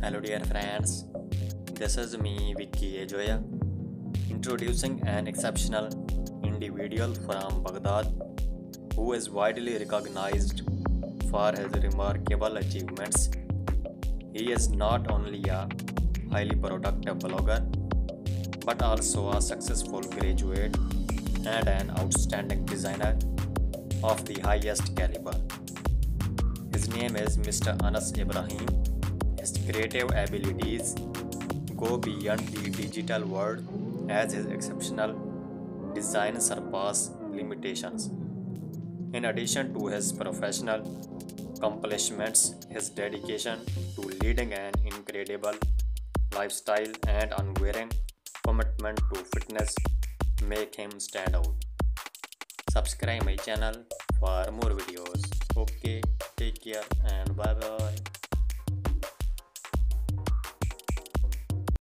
Hello dear friends, this is me Vicky Ajoya, introducing an exceptional individual from Baghdad who is widely recognized for his remarkable achievements. He is not only a highly productive blogger but also a successful graduate and an outstanding designer of the highest caliber. His name is Mr. Anas Ibrahim. His creative abilities go beyond the digital world as his exceptional design surpass limitations. In addition to his professional accomplishments, his dedication to leading an incredible lifestyle and unwavering commitment to fitness make him stand out. Subscribe my channel for more videos. Okay, take care and bye bye.